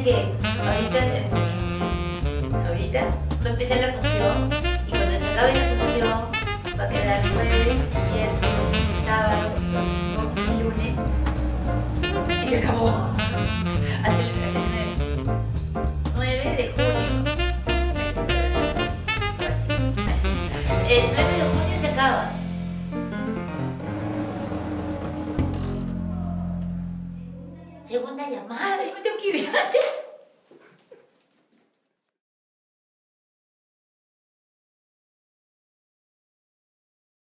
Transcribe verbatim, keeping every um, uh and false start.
que ahorita, ahorita va a empezar la función y cuando se acabe la función va a quedar jueves, viernes, sábado, domingo y lunes y se acabó. Hasta el, hasta el nueve de junio. Así, así. El nueve de junio se acaba. Segunda llamada, yo me tengo que ir.